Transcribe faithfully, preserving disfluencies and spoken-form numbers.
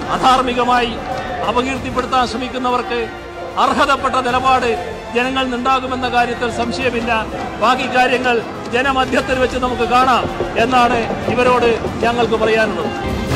അധാർമികമായി അപകീർത്തിപ്പെടുത്താൻ ശ്രമിക്കുന്നവർക്ക് അർഹതപ്പെട്ട നിലപാട് ജനങ്ങളിൽ നിന്നുണ്ടാകുമെന്ന കാര്യത്തിൽ സംശയമില്ല. ബാക്കി കാര്യങ്ങൾ ജനമധ്യത്തിൽ വെച്ച് നമുക്ക് കാണാം എന്നാണ് ഇവരോട് ഞങ്ങൾക്ക് പറയാനുള്ളത്.